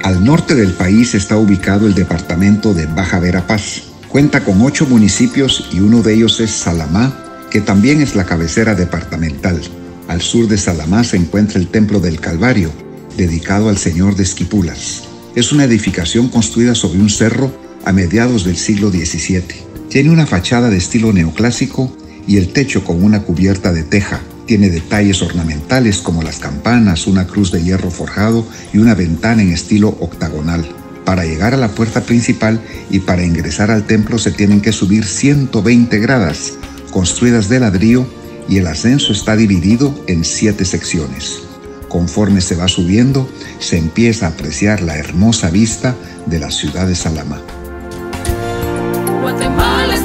Al norte del país está ubicado el departamento de Baja Verapaz. Cuenta con 8 municipios y uno de ellos es Salamá, que también es la cabecera departamental. Al sur de Salamá se encuentra el Templo del Calvario, dedicado al Señor de Esquipulas. Es una edificación construida sobre un cerro a mediados del siglo XVII. Tiene una fachada de estilo neoclásico y el techo con una cubierta de teja. Tiene detalles ornamentales como las campanas, una cruz de hierro forjado y una ventana en estilo octagonal. Para llegar a la puerta principal y para ingresar al templo se tienen que subir 120 gradas, construidas de ladrillo, y el ascenso está dividido en 7 secciones. Conforme se va subiendo, se empieza a apreciar la hermosa vista de la ciudad de Salamá. Guatemala.